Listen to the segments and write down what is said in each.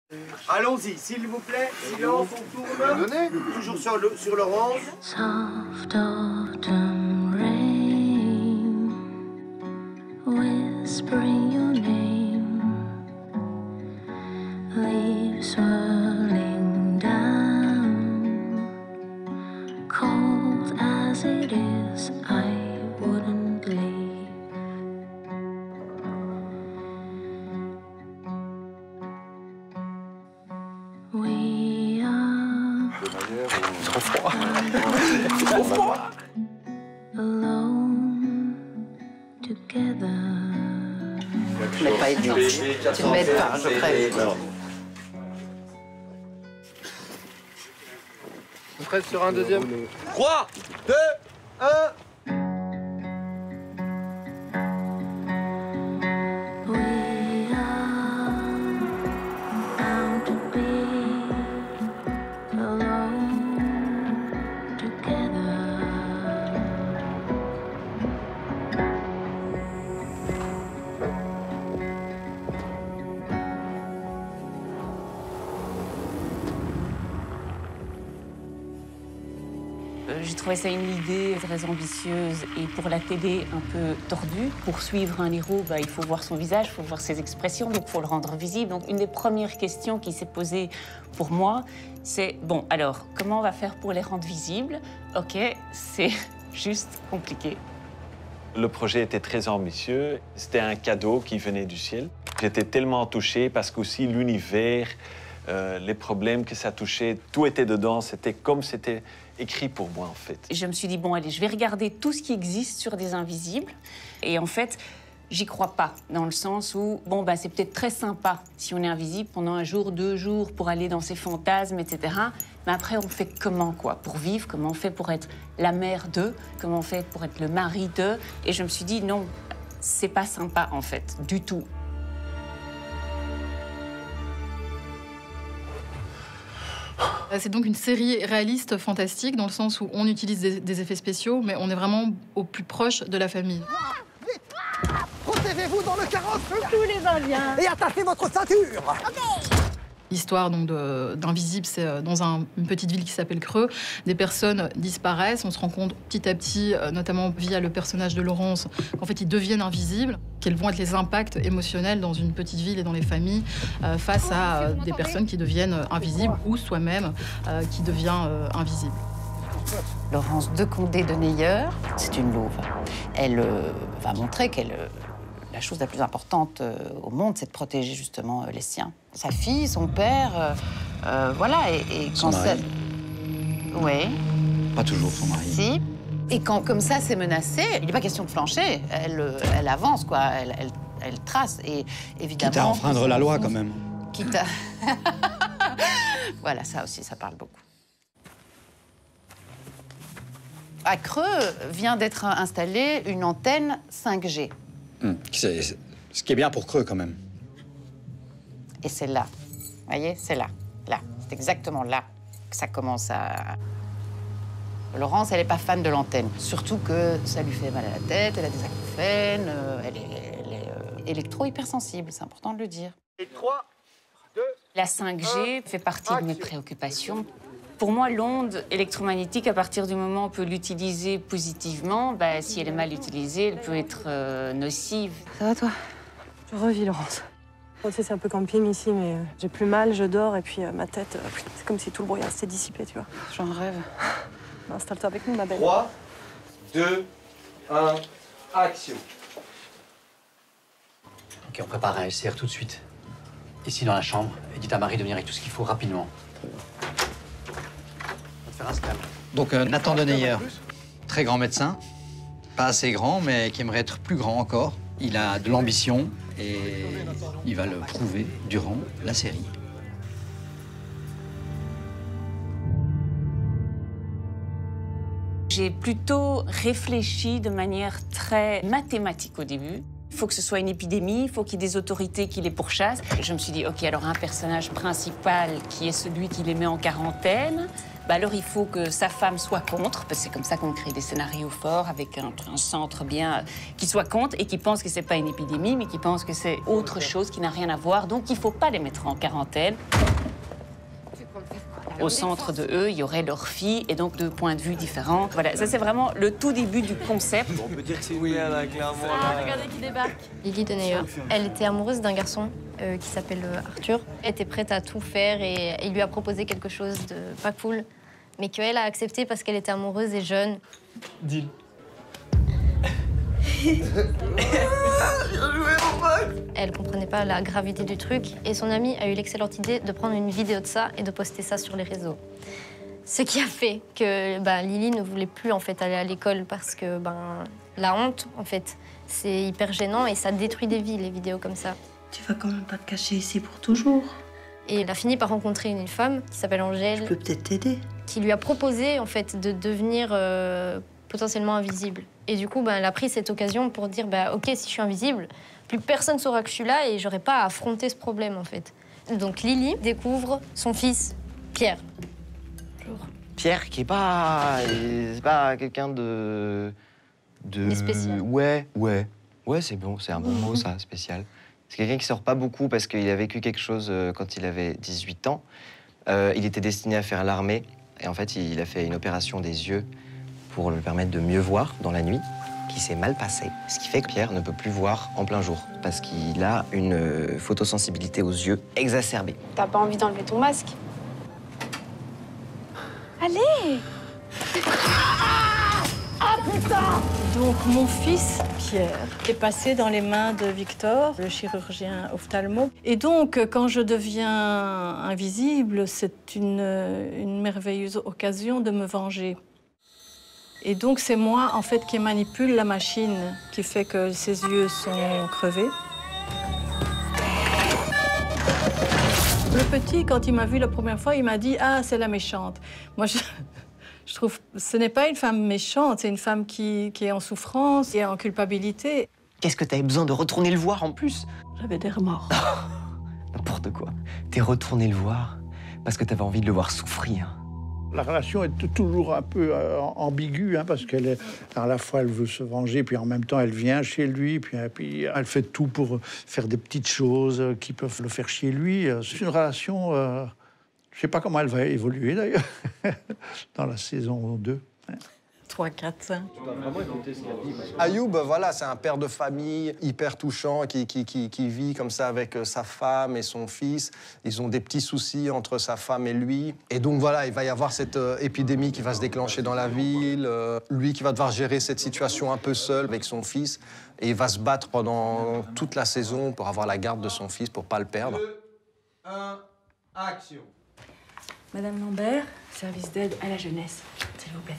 Allons-y, s'il vous plaît, silence, on tourne. Toujours sur l'orange. Soft autumn rain, whispering your name, leaves swirling down, cold as it is, I wouldn't leave. We are Trop froid. Trop froid. Alone together. Mais pas aidé. Tu ne m'aides pas, je préviens. Vous prêts sur un deuxième? 3, 2, 1. We are bound to be alone together. J'ai trouvé ça une idée très ambitieuse et pour la télé un peu tordue. Pour suivre un héros, il faut voir son visage, il faut voir ses expressions, donc il faut le rendre visible. Donc une des premières questions qui s'est posée pour moi, c'est bon, alors, comment on va faire pour les rendre visibles? Ok, c'est juste compliqué. Le projet était très ambitieux, c'était un cadeau qui venait du ciel. J'étais tellement touché parce qu'aussi l'univers, les problèmes que ça touchait, tout était dedans, c'était comme c'était écrit pour moi en fait. Je me suis dit, bon allez, je vais regarder tout ce qui existe sur des invisibles. Et en fait, j'y crois pas, dans le sens où, bon, c'est peut-être très sympa si on est invisible pendant un jour, 2 jours, pour aller dans ses fantasmes, etc. Mais après, on fait comment, quoi, pour vivre? Comment on fait pour être la mère d'eux? Comment on fait pour être le mari d'eux? Et je me suis dit, non, c'est pas sympa, en fait, du tout. C'est donc une série réaliste fantastique dans le sens où on utilise des effets spéciaux, mais on est vraiment au plus proche de la famille. Protégez-vous dans le carrosse. Tous les Indiens. Et attachez votre ceinture. L'histoire d'Invisible, c'est dans une petite ville qui s'appelle Creux. Des personnes disparaissent. On se rend compte petit à petit, notamment via le personnage de Laurence, qu'en fait, ils deviennent invisibles. Quels vont être les impacts émotionnels dans une petite ville et dans les familles face à des personnes qui deviennent invisibles ou soi-même qui devient invisible. Laurence de Condé de Neyer, c'est une louve. Elle va montrer qu'elle... La chose la plus importante au monde, c'est de protéger justement les siens. Sa fille, son père, voilà. Et son quand mari. ça... Oui. Pas toujours son mari. Si. Et quand comme ça c'est menacé, il n'est pas question de flancher. Elle avance, quoi. Elle trace. Et évidemment... Quitte à enfreindre la loi, quand même. Quitte à... Voilà, ça aussi, ça parle beaucoup. À Creux vient d'être installée une antenne 5G. Ce qui est bien pour Creux, quand même. Et c'est là, vous voyez, c'est là, c'est exactement là que ça commence à... Laurence, elle n'est pas fan de l'antenne, surtout que ça lui fait mal à la tête, elle a des acouphènes, elle est électro-hypersensible, c'est important de le dire. Et 3, 2... La 5G fait partie de mes préoccupations. Pour moi, l'onde électromagnétique, à partir du moment où on peut l'utiliser positivement, si elle est mal utilisée, elle peut être nocive. Ça va, toi? Je revis, Laurence. Tu sais, c'est un peu camping ici, mais j'ai plus mal, je dors, et puis ma tête, c'est comme si tout le brouillard s'était dissipé, tu vois. J'en rêve. Installe-toi avec nous, ma belle. 3, 2, 1, action. Ok, on prépare un LCR tout de suite. Ici, dans la chambre, et dites à Marie de venir avec tout ce qu'il faut rapidement. Donc Nathan de Neyer, très grand médecin, pas assez grand, mais qui aimerait être plus grand encore. Il a de l'ambition et il va le prouver durant la série. J'ai plutôt réfléchi de manière très mathématique au début. Il faut que ce soit une épidémie, il faut qu'il y ait des autorités qui les pourchassent. Je me suis dit, OK, alors un personnage principal qui est celui qui les met en quarantaine, bah alors il faut que sa femme soit contre, parce que c'est comme ça qu'on crée des scénarios forts, avec un centre bien qui soit contre et qui pense que c'est pas une épidémie, mais qui pense que c'est autre chose qui n'a rien à voir. Donc il faut pas les mettre en quarantaine. Au centre de eux, il y aurait leur fille, et donc 2 points de vue différents. Voilà, ça c'est vraiment le tout début du concept. On peut dire que c'est oui, là, clairement. Regardez qui débarque. Lily Deneyer. Elle était amoureuse d'un garçon qui s'appelle Arthur. Elle était prête à tout faire et il lui a proposé quelque chose de pas cool, mais qu'elle a accepté parce qu'elle était amoureuse et jeune. Deal. Elle comprenait pas la gravité du truc et son amie a eu l'excellente idée de prendre une vidéo de ça et de poster ça sur les réseaux. Ce qui a fait que Lily ne voulait plus en fait aller à l'école parce que la honte en fait c'est hyper gênant et ça détruit des vies les vidéos comme ça. Tu vas quand même pas te cacher ici pour toujours. Et elle a fini par rencontrer une femme qui s'appelle Angèle. Je peux peut-être t'aider. Qui lui a proposé en fait de devenir potentiellement invisible. Et du coup, elle a pris cette occasion pour dire OK, si je suis invisible, plus personne saura que je suis là et j'aurai pas à affronter ce problème en fait. Donc Lily découvre son fils Pierre. Pierre qui est pas quelqu'un de spécial. Ouais, c'est bon, c'est un bon mot ça, spécial. C'est quelqu'un qui sort pas beaucoup parce qu'il a vécu quelque chose quand il avait 18 ans. Il était destiné à faire l'armée et en fait, il a fait une opération des yeux pour lui permettre de mieux voir dans la nuit, qui s'est mal passé. Ce qui fait que Pierre ne peut plus voir en plein jour parce qu'il a une photosensibilité aux yeux exacerbée. T'as pas envie d'enlever ton masque? Allez! Ah putain! Donc mon fils, Pierre, est passé dans les mains de Victor, le chirurgien ophtalmo. Et donc, quand je deviens invisible, c'est une merveilleuse occasion de me venger. Et donc, c'est moi, en fait, qui manipule la machine qui fait que ses yeux sont crevés. Le petit, quand il m'a vu la première fois, il m'a dit « Ah, c'est la méchante ». Moi, je trouve que ce n'est pas une femme méchante, c'est une femme qui est en souffrance, qui est en culpabilité. Qu'est-ce que t'avais besoin de retourner le voir en plus? J'avais des remords. N'importe quoi. T'es retourné le voir parce que t'avais envie de le voir souffrir. La relation est toujours un peu ambiguë, parce qu'elle à la fois elle veut se venger, puis en même temps elle vient chez lui, puis elle fait tout pour faire des petites choses qui peuvent le faire chez lui. C'est une relation, je sais pas comment elle va évoluer d'ailleurs, dans la saison 2. 3, 4, 5. Ayoub, voilà, c'est un père de famille hyper touchant qui vit comme ça avec sa femme et son fils. Ils ont des petits soucis entre sa femme et lui. Et donc voilà, il va y avoir cette épidémie qui va se déclencher dans la ville. Lui qui va devoir gérer cette situation un peu seul avec son fils. Et il va se battre pendant toute la saison pour avoir la garde de son fils, pour pas le perdre. 2, 1, action. Madame Lambert, service d'aide à la jeunesse, s'il vous plaît.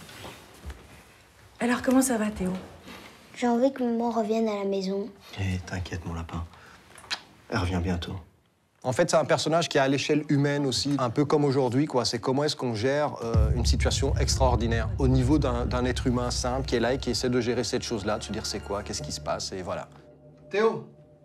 Alors, comment ça va, Théo? J'ai envie que maman revienne à la maison. Eh, t'inquiète, mon lapin. Elle revient bientôt. En fait, c'est un personnage qui est à l'échelle humaine aussi, un peu comme aujourd'hui, quoi. C'est comment est-ce qu'on gère une situation extraordinaire au niveau d'un être humain simple qui est là et qui essaie de gérer cette chose-là, de se dire c'est quoi, qu'est-ce qui se passe, et voilà. Théo,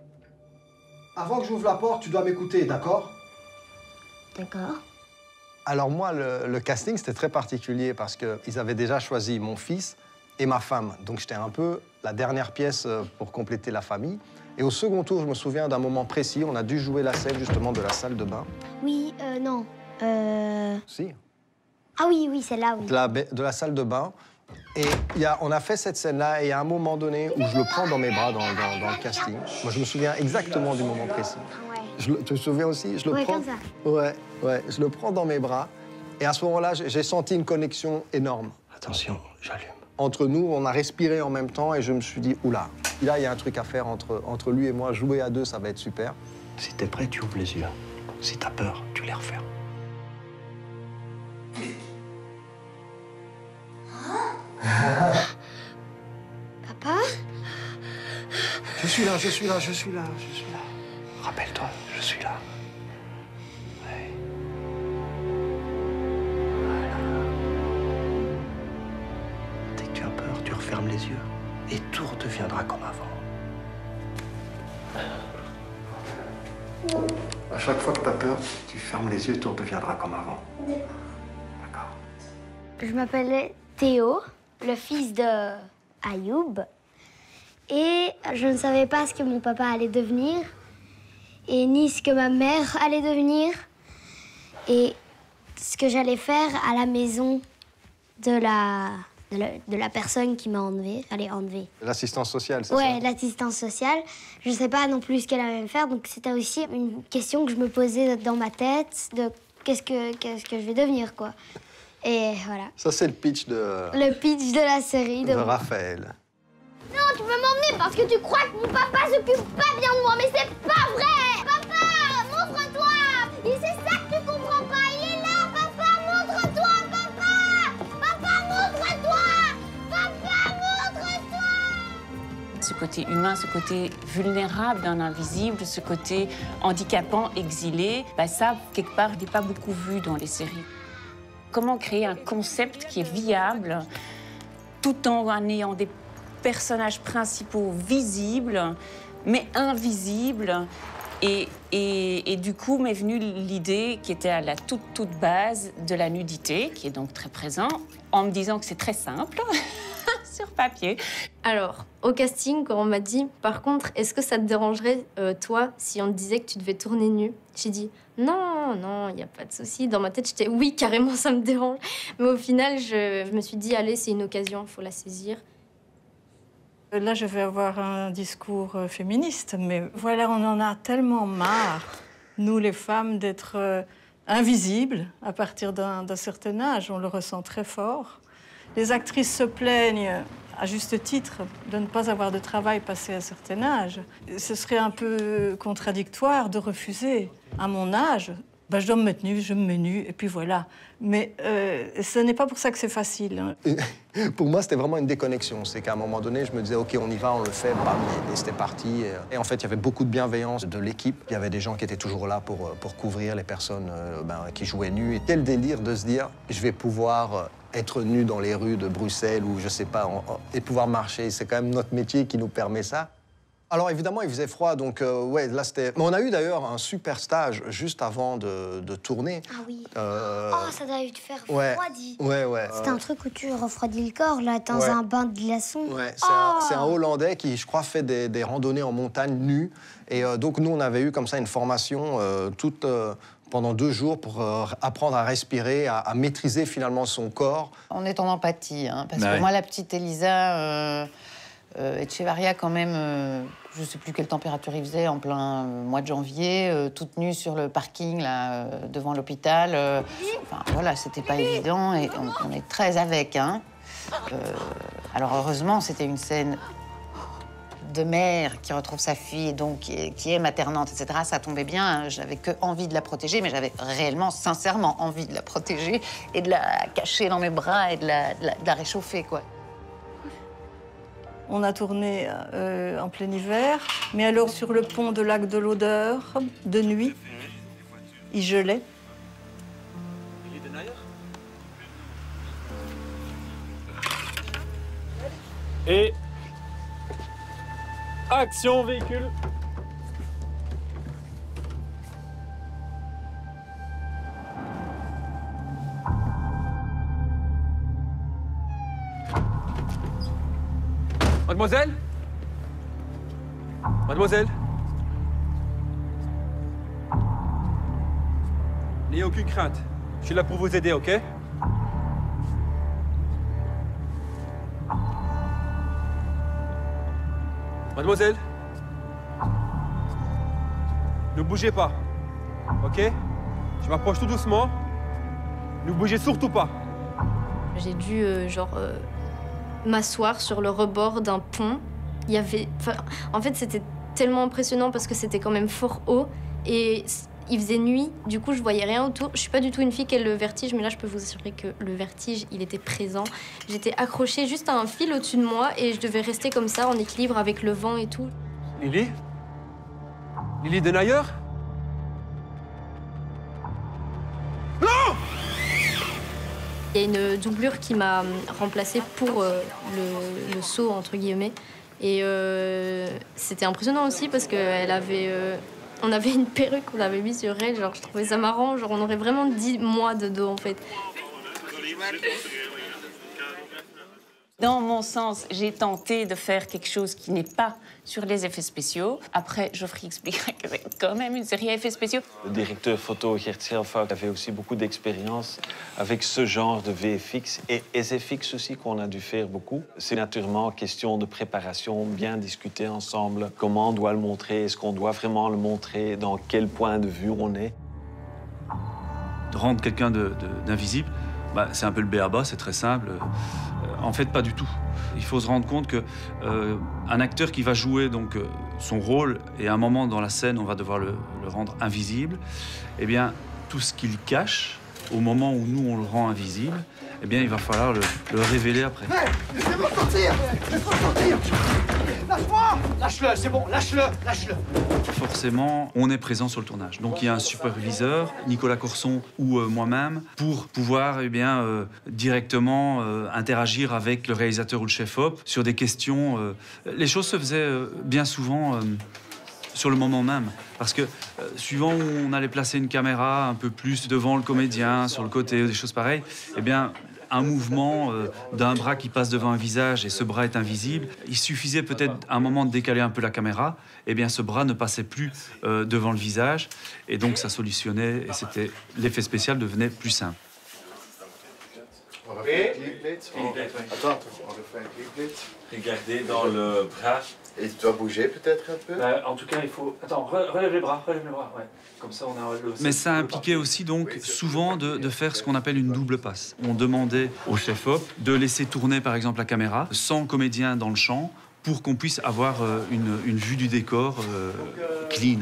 avant que j'ouvre la porte, tu dois m'écouter, d'accord? D'accord. Alors moi, le casting, c'était très particulier parce qu'ils avaient déjà choisi mon fils et ma femme. Donc j'étais un peu la dernière pièce pour compléter la famille. Et au second tour, je me souviens d'un moment précis, on a dû jouer la scène justement de la salle de bain. Oui, non. Si. Ah oui, celle-là, oui. De la salle de bain. Et on a fait cette scène-là et à un moment donné où je le prends dans mes bras dans le casting. Moi, je me souviens exactement du moment précis. Ouais. Tu te souviens aussi? Je le prends. Comme ça. Ouais, je le prends dans mes bras. Et à ce moment-là, j'ai senti une connexion énorme. Attention, j'allume. Entre nous, on a respiré en même temps et je me suis dit, oula, là, il y a un truc à faire entre lui et moi. Jouer à deux, ça va être super. Si t'es prêt, tu ouvres les yeux. Si t'as peur, tu les refermes. Papa? Je suis là. Rappelle-toi, je suis là. Ouais. Voilà. Dès que tu as peur, tu refermes les yeux et tout redeviendra comme avant. À chaque fois que tu as peur, tu fermes les yeux, tout redeviendra comme avant. Je m'appelais Théo, le fils de Ayoub. Et je ne savais pas ce que mon papa allait devenir, et ni ce que ma mère allait devenir, et ce que j'allais faire à la maison de la personne qui m'a enlevée. L'assistance sociale, c'est ça? Ouais, l'assistance sociale. Je ne sais pas non plus ce qu'elle allait me faire, donc c'était aussi une question que je me posais dans ma tête, de qu'est-ce que je vais devenir, quoi. Et voilà. Ça, c'est le pitch de... Le pitch de la série. De Raphaël. Non, tu peux m'emmener parce que tu crois que mon papa s'occupe pas bien de moi, mais c'est pas vrai! Papa, montre-toi! Et c'est ça que tu comprends pas, il est là, papa, montre-toi, papa! Papa, montre-toi! Papa, montre-toi! Ce côté humain, ce côté vulnérable d'un invisible, ce côté handicapant, exilé, bah ça, quelque part, n'est pas beaucoup vu dans les séries. Comment créer un concept qui est viable, tout en ayant des personnages principaux visibles, mais invisibles. Et du coup, m'est venue l'idée qui était à la toute base de la nudité, qui est donc très présent, en me disant que c'est très simple, sur papier. Alors, au casting, quand on m'a dit, par contre, est-ce que ça te dérangerait, toi, si on te disait que tu devais tourner nu? J'ai dit, non, il n'y a pas de souci. Dans ma tête, j'étais, oui, carrément, ça me dérange. Mais au final, je me suis dit, allez, c'est une occasion, il faut la saisir. Là, je vais avoir un discours féministe, mais voilà, on en a tellement marre, nous les femmes, d'être invisibles à partir d'un certain âge. On le ressent très fort. Les actrices se plaignent, à juste titre, de ne pas avoir de travail passé à un certain âge. Ce serait un peu contradictoire de refuser. À mon âge, ben, je dois me mettre nue, je me mets nue, et puis voilà. Mais ce n'est pas pour ça que c'est facile. Hein. Pour moi, c'était vraiment une déconnexion. C'est qu'à un moment donné, je me disais, OK, on y va, on le fait, bam, et c'était parti. Et en fait, il y avait beaucoup de bienveillance de l'équipe. Il y avait des gens qui étaient toujours là pour couvrir les personnes qui jouaient nues. Et quel délire de se dire, je vais pouvoir être nu dans les rues de Bruxelles ou je sais pas, et pouvoir marcher. C'est quand même notre métier qui nous permet ça. Alors évidemment, il faisait froid, donc ouais, là c'était... Mais on a eu d'ailleurs un super stage juste avant de tourner. Ah oui. Oh, ça doit te faire refroidi. Ouais. C'est un truc où tu refroidis le corps, là, dans un bain de glaçons. Ouais, c'est un Hollandais qui, je crois, fait des randonnées en montagne nues. Et donc nous, on avait eu comme ça une formation pendant 2 jours pour apprendre à respirer, à maîtriser finalement son corps. On est en empathie, hein, parce que moi, la petite Elisa... Echevarria, quand même, je ne sais plus quelle température il faisait en plein mois de janvier, toute nue sur le parking, là, devant l'hôpital. Enfin, voilà, c'était pas évident et on est très avec, hein. Alors, heureusement, c'était une scène de mère qui retrouve sa fille, donc qui est maternante, etc. Ça tombait bien, j'avais que envie de la protéger, mais j'avais réellement, sincèrement envie de la protéger et de la cacher dans mes bras et de la réchauffer, quoi. On a tourné en plein hiver, mais alors sur le pont de Lac de l'Odeur, de nuit, il gelait. Et action véhicule. Mademoiselle? Mademoiselle? N'ayez aucune crainte. Je suis là pour vous aider, OK? Mademoiselle? Ne bougez pas, OK? Je m'approche tout doucement. Ne bougez surtout pas. J'ai dû, m'asseoir sur le rebord d'un pont. Il y avait... En fait, c'était tellement impressionnant parce que c'était quand même fort haut et il faisait nuit. Du coup, je voyais rien autour. Je suis pas du tout une fille qui a le vertige, mais là, je peux vous assurer que le vertige, il était présent. J'étais accrochée juste à un fil au-dessus de moi et je devais rester comme ça, en équilibre avec le vent et tout. Lily? Lily Denayer? Il y a une doublure qui m'a remplacée pour le saut, entre guillemets. Et c'était impressionnant aussi parce qu'elle avait On avait une perruque qu'on avait mis sur elle, genre je trouvais ça marrant, genre on aurait vraiment 10 mois de dos en fait. Dans mon sens, j'ai tenté de faire quelque chose qui n'est pas sur les effets spéciaux. Après, Geoffrey expliquera que c'est quand même une série à effets spéciaux. Le directeur photo Gert Selfout avait aussi beaucoup d'expérience avec ce genre de VFX et SFX aussi qu'on a dû faire beaucoup. C'est naturellement question de préparation, bien discuter ensemble comment on doit le montrer, est-ce qu'on doit vraiment le montrer, dans quel point de vue on est. De rendre quelqu'un d'invisible, bah, c'est un peu le b.a.-ba, c'est très simple. En fait, pas du tout. Il faut se rendre compte qu'un acteur qui va jouer donc, son rôle, et à un moment dans la scène, on va devoir le rendre invisible, eh bien, tout ce qu'il cache, au moment où nous, on le rend invisible, eh bien, il va falloir le révéler après. Hey, laissez-moi sortir! Laisse-moi sortir! Lâche-moi! Lâche-le, c'est bon, lâche-le, lâche-le. Forcément, on est présent sur le tournage. Donc il y a un superviseur, Nicolas Corson ou moi-même, pour pouvoir directement interagir avec le réalisateur ou le chef-op sur des questions. Les choses se faisaient bien souvent sur le moment même. Parce que suivant où on allait placer une caméra un peu plus devant le comédien, sur le côté, des choses pareilles, eh bien, un mouvement d'un bras qui passe devant un visage et ce bras est invisible, il suffisait peut-être à un moment de décaler un peu la caméra, et bien ce bras ne passait plus devant le visage, et donc ça solutionnait, et c'était l'effet spécial devenait plus simple. Attends, regardez dans le bras. Et tu dois bouger peut-être un peu? En tout cas, il faut... Attends, relève les bras, ouais. Comme ça, on a le... Mais ça impliquait aussi, donc, souvent de faire ce qu'on appelle une double passe. On demandait au chef-op de laisser tourner, par exemple, la caméra, sans comédien dans le champ, pour qu'on puisse avoir une vue du décor clean.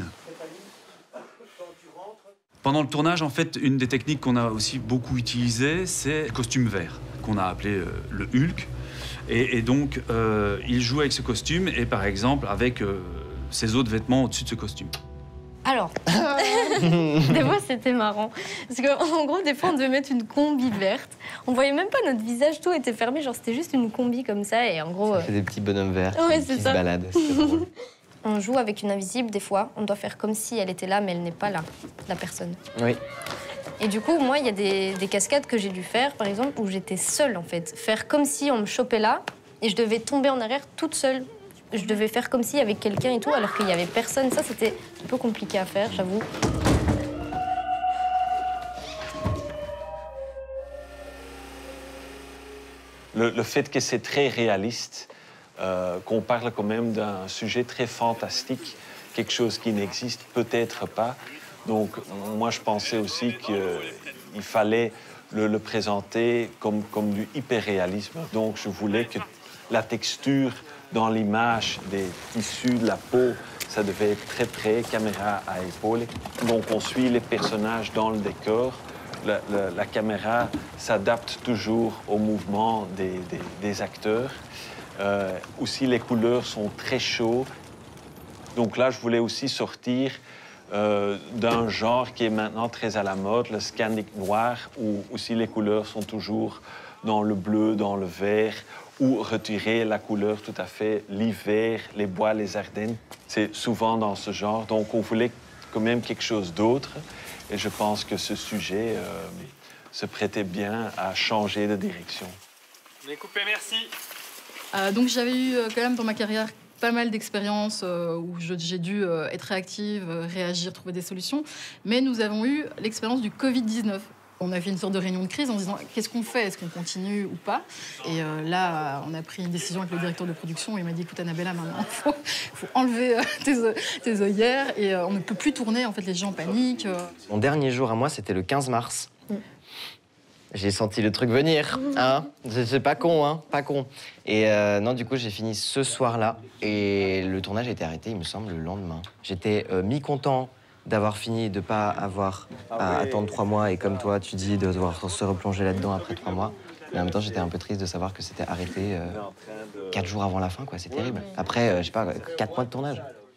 Pendant le tournage, en fait, une des techniques qu'on a aussi beaucoup utilisées, c'est le costume vert, qu'on a appelé le Hulk. Et donc, il joue avec ce costume et, par exemple, avec ses autres vêtements au-dessus de ce costume. Alors, des fois, c'était marrant. Parce qu'en gros, des fois, on devait mettre une combi verte. On voyait même pas notre visage, tout était fermé. Genre, c'était juste une combi comme ça. Et en gros... C'est des petits bonhommes verts qui se baladent. On joue avec une invisible, des fois. On doit faire comme si elle était là, mais elle n'est pas là, la personne. Oui. Et du coup, moi, il y a des cascades que j'ai dû faire, par exemple, où j'étais seule, en fait. Faire comme si on me chopait là, et je devais tomber en arrière toute seule. Je devais faire comme s'il y avait quelqu'un et tout, alors qu'il n'y avait personne. Ça, c'était un peu compliqué à faire, j'avoue. Le fait que c'est très réaliste, qu'on parle quand même d'un sujet très fantastique, quelque chose qui n'existe peut-être pas. Donc, moi, je pensais aussi qu'il fallait le présenter comme du hyper-réalisme. Donc, je voulais que la texture dans l'image des tissus, de la peau, ça devait être très près, caméra à épaule. Donc, on suit les personnages dans le décor. La caméra s'adapte toujours au mouvement des acteurs. Aussi, les couleurs sont très chaudes. Donc là, je voulais aussi sortir d'un genre qui est maintenant très à la mode, le scandic noir, où aussi les couleurs sont toujours dans le bleu, dans le vert, ou retirer la couleur tout à fait, l'hiver, les bois, les Ardennes. C'est souvent dans ce genre. Donc on voulait quand même quelque chose d'autre. Et je pense que ce sujet se prêtait bien à changer de direction. On est coupé, merci. Donc j'avais eu quand même dans ma carrière pas mal d'expériences où j'ai dû être réactive, réagir, trouver des solutions. Mais nous avons eu l'expérience du Covid-19. On a fait une sorte de réunion de crise en se disant qu'est-ce qu'on fait, est-ce qu'on continue ou pas. Et là, on a pris une décision avec le directeur de production. Il m'a dit écoute Annabella, maintenant il faut enlever tes œillères et on ne peut plus tourner. En fait, les gens paniquent. Mon dernier jour à moi, c'était le 15 mars. J'ai senti le truc venir, hein. C'est pas con, hein, pas con. Et non, du coup, j'ai fini ce soir-là. Et le tournage a été arrêté, il me semble, le lendemain. J'étais mi-content d'avoir fini, de pas avoir à attendre 3 mois. Et comme toi, tu dis, de devoir se replonger là-dedans après 3 mois. Mais en même temps, j'étais un peu triste de savoir que c'était arrêté 4 jours avant la fin, quoi. C'est terrible. Après, je sais pas, 4 mois de tournage.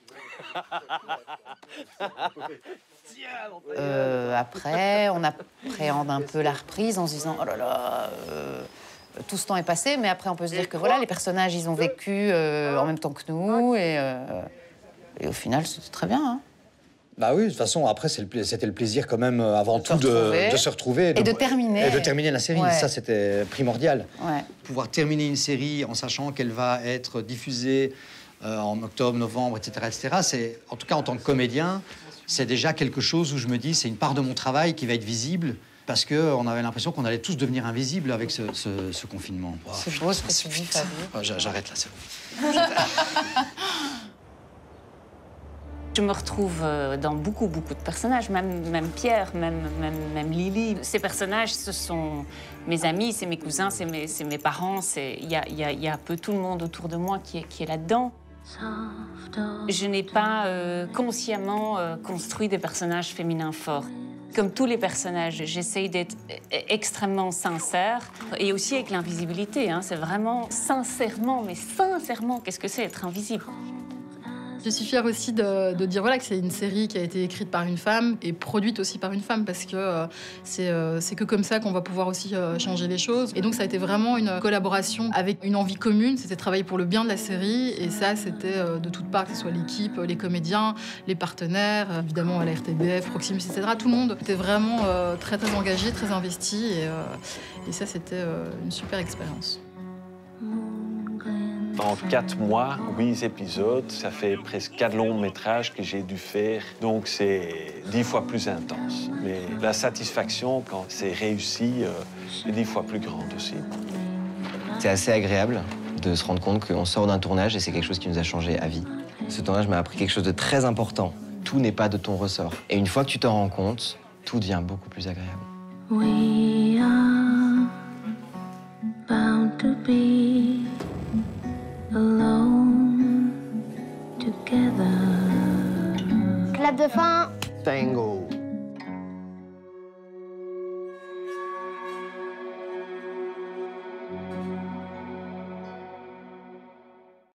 Après, on appréhende un peu la reprise en se disant « Oh là là, tout ce temps est passé », mais après, on peut se dire que voilà, les personnages, ils ont vécu en même temps que nous, et au final, c'était très bien. Hein. Bah oui, de toute façon, après, c'était le plaisir quand même, avant tout, de se retrouver. Et de terminer. Et de terminer la série. Ouais. Ça, c'était primordial. Ouais. Pouvoir terminer une série en sachant qu'elle va être diffusée en octobre, novembre, etc., c'est, en tout cas, en tant que comédien, c'est déjà quelque chose où je me dis, c'est une part de mon travail qui va être visible, parce qu'on avait l'impression qu'on allait tous devenir invisibles avec ce confinement. Wow, c'est beau ce que tu dis, Fabio. J'arrête là, c'est bon. Je me retrouve dans beaucoup de personnages, même Pierre, même Lily. Ces personnages, ce sont mes amis, c'est mes cousins, c'est mes parents. Il y a un peu tout le monde autour de moi qui est là-dedans. Je n'ai pas consciemment construit des personnages féminins forts. Comme tous les personnages, j'essaye d'être extrêmement sincère. Et aussi avec l'invisibilité, hein, c'est vraiment sincèrement, mais sincèrement, qu'est-ce que c'est être invisible? Je suis fière aussi de dire voilà, que c'est une série qui a été écrite par une femme et produite aussi par une femme, parce que c'est que comme ça qu'on va pouvoir aussi changer les choses. Et donc ça a été vraiment une collaboration avec une envie commune, c'était travailler pour le bien de la série. Et ça, c'était de toutes parts, que ce soit l'équipe, les comédiens, les partenaires, évidemment à la RTBF, Proximus, etc. Tout le monde était vraiment très engagé, très investi. Et ça, c'était une super expérience. En 4 mois, 8 épisodes, ça fait presque 4 longs métrages que j'ai dû faire. Donc c'est 10 fois plus intense. Mais la satisfaction, quand c'est réussi, est 10 fois plus grande aussi. C'est assez agréable de se rendre compte qu'on sort d'un tournage et c'est quelque chose qui nous a changé à vie. Ce tournage m'a appris quelque chose de très important. Tout n'est pas de ton ressort. Et une fois que tu t'en rends compte, tout devient beaucoup plus agréable. We are bound to be alone together. Clap de fin. Tango.